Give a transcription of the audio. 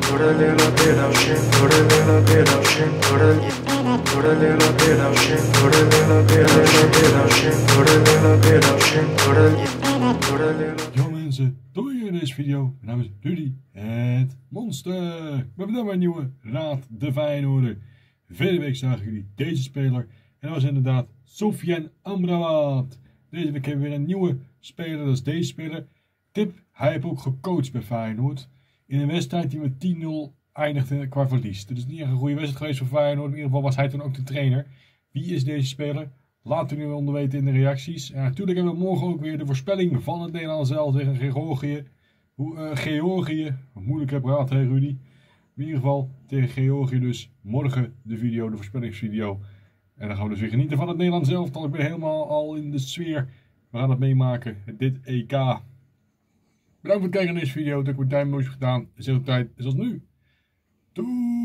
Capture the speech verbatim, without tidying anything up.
put a little bit of shit, put a little bit of shit, put a put a little bit of shit, put a little bit of shit, of shit, put a little bit of shit, put a put a little. Yo mensen, doei in deze video. Mijn naam is Rudy, het monster. Ik ben vandaag bij een nieuwe Raad de Feyenoorder. Vele week zagen jullie deze speler en dat was inderdaad Sofyan Amrabat. Deze week hebben we weer een nieuwe speler, dat is deze speler. Tip, hij heeft ook gecoacht bij Feyenoord. In een wedstrijd die met tien nul eindigde qua verlies. Het is niet echt een goede wedstrijd geweest voor Feyenoord. In ieder geval was hij toen ook de trainer. Wie is deze speler? Laat u nu onder weten in de reacties. En natuurlijk hebben we morgen ook weer de voorspelling van het Nederlands zelf tegen Georgië. Hoe, uh, Georgië, moeilijke praat hè Rudy. In ieder geval tegen Georgië dus morgen de video, de voorspellingsvideo. En dan gaan we dus weer genieten van het Nederlands zelf. Ik ben helemaal al in de sfeer. We gaan het meemaken, dit E K. Bedankt voor het kijken naar deze video. Druk op het duimpje gedaan. Is heel tijd, is als nu. Doei!